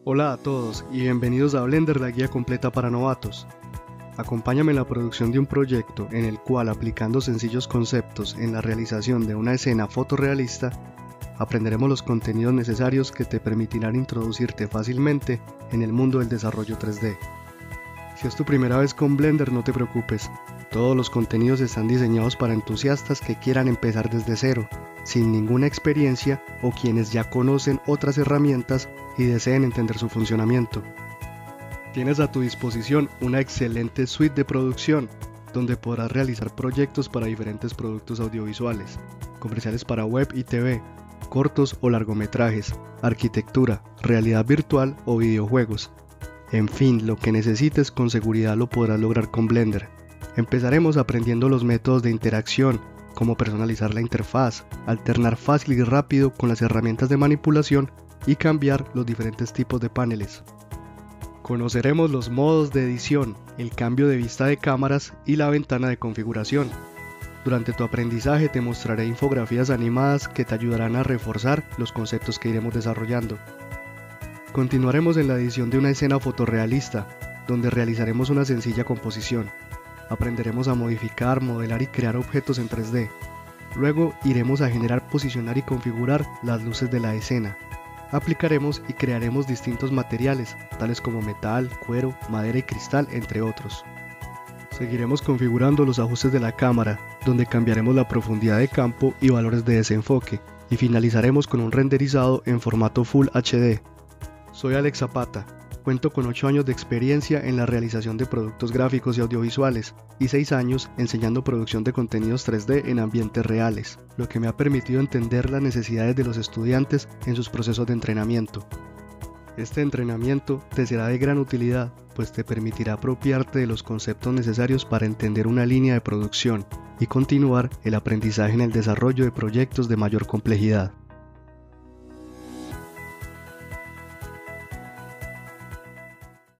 Hola a todos y bienvenidos a Blender, la guía completa para novatos. Acompáñame en la producción de un proyecto en el cual, aplicando sencillos conceptos en la realización de una escena fotorrealista, aprenderemos los contenidos necesarios que te permitirán introducirte fácilmente en el mundo del desarrollo 3D. Si es tu primera vez con Blender, no te preocupes, todos los contenidos están diseñados para entusiastas que quieran empezar desde cero, sin ninguna experiencia o quienes ya conocen otras herramientas y deseen entender su funcionamiento. Tienes a tu disposición una excelente suite de producción, donde podrás realizar proyectos para diferentes productos audiovisuales, comerciales para web y TV, cortos o largometrajes, arquitectura, realidad virtual o videojuegos. En fin, lo que necesites con seguridad lo podrás lograr con Blender. Empezaremos aprendiendo los métodos de interacción, como personalizar la interfaz, alternar fácil y rápido con las herramientas de manipulación y cambiar los diferentes tipos de paneles. Conoceremos los modos de edición, el cambio de vista de cámaras y la ventana de configuración. Durante tu aprendizaje te mostraré infografías animadas que te ayudarán a reforzar los conceptos que iremos desarrollando. Continuaremos en la edición de una escena fotorrealista, donde realizaremos una sencilla composición. Aprenderemos a modificar, modelar y crear objetos en 3D. Luego iremos a generar, posicionar y configurar las luces de la escena. Aplicaremos y crearemos distintos materiales, tales como metal, cuero, madera y cristal, entre otros. Seguiremos configurando los ajustes de la cámara, donde cambiaremos la profundidad de campo y valores de desenfoque, y finalizaremos con un renderizado en formato Full HD. Soy Alex Zapata. Cuento con 8 años de experiencia en la realización de productos gráficos y audiovisuales y 6 años enseñando producción de contenidos 3D en ambientes reales, lo que me ha permitido entender las necesidades de los estudiantes en sus procesos de entrenamiento. Este entrenamiento te será de gran utilidad, pues te permitirá apropiarte de los conceptos necesarios para entender una línea de producción y continuar el aprendizaje en el desarrollo de proyectos de mayor complejidad.